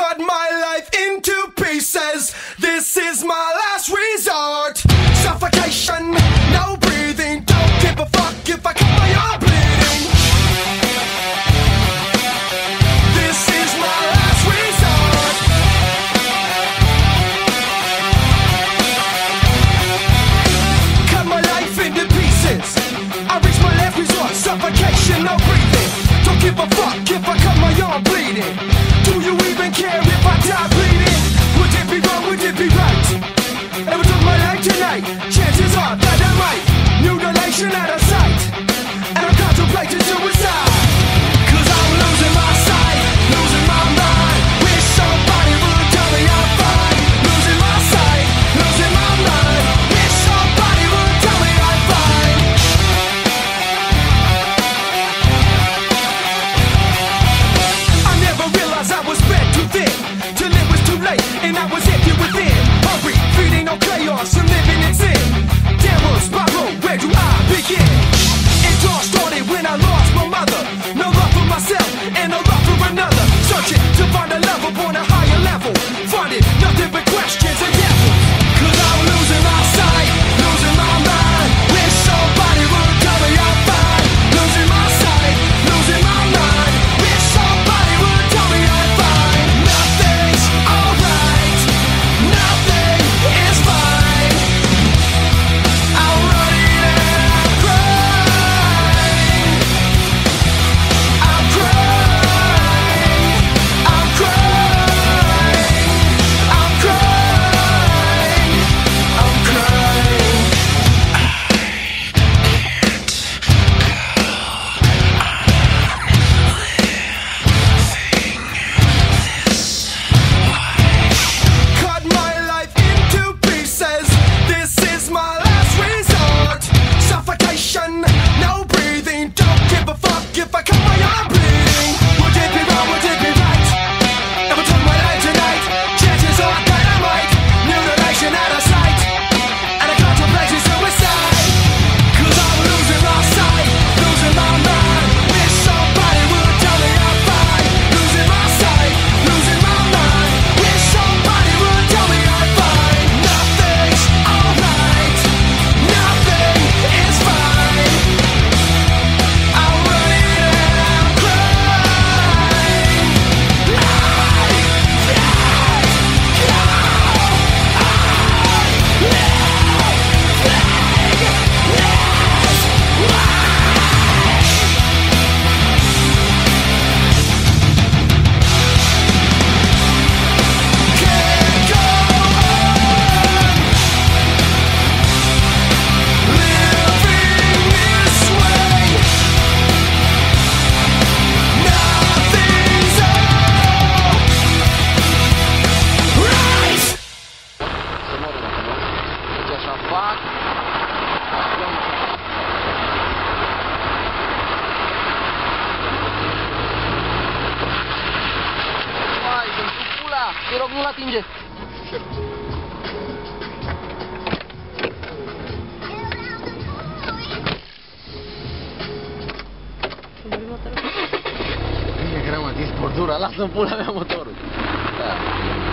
cut my life into pieces. This is my last resort. Suffocation, no breathing. Don't give a fuck if I cut my arm bleeding. This is my last resort. Cut my life into pieces. I reach my last resort. Suffocation, no breathing. Don't give a fuck if I cut my arm bleeding. Do you even care if I die bleeding? Would it be wrong, would it be right? If I took my life tonight, chances are that I might mutilation out of sight. And I'm contemplating suicide. Cause I'm losing my sight, losing my mind. Wish somebody would tell me I'm fine. Losing my sight, losing my mind. Wish somebody would tell me I'm fine. I never realized I was spread too thin, till it was too late and I was empty within. Hungry, feeding on chaos and living in sin. Downward spiral, where do I begin? It all started when I lost my mother. No love for myself and no love for another. Searching to find a love upon a higher level. Finding nothing but questions and devils. Cause I'm losing my sight, losing my mind. Wish somebody would tell me I'm fine. Losing my sight, losing my mind. Wish somebody would tell me I'm fine. Nothing's alright, nothing is fine. I'm running and I'm crying. I'm crying, I'm crying, I'm crying, I'm crying. Cut my life into pieces. This is my last resort. Suffocation, no breathing. Don't give a fuck if I cut my arm bleeding. Would it be wrong, would it be right? If I took my life tonight, chances are that I might mutilation out of sight. And I contemplate suicide. Cause I'm losing my sight, losing my mind. Wish somebody would tell me I'm fine. Losing my sight, losing my mind. Wish somebody would tell me I'm fine. Nothing's alright, nothing is fine. I'm running and I'm crying. Can't go on living this way. Nothing's alright. Chociaż na fakt. Mai, pentru pula! Te rog, nu-l atinge! Bine că n-am atins bordura, lasă-mi pula mea motorul! Da.